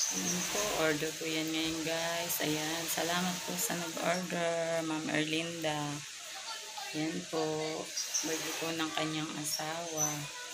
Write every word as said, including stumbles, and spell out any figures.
Ayan po, order ko yan ngayon guys. Ayan, salamat po sa nag-order, Ma'am Erlinda. Yan po, birthday po ng kanyang asawa.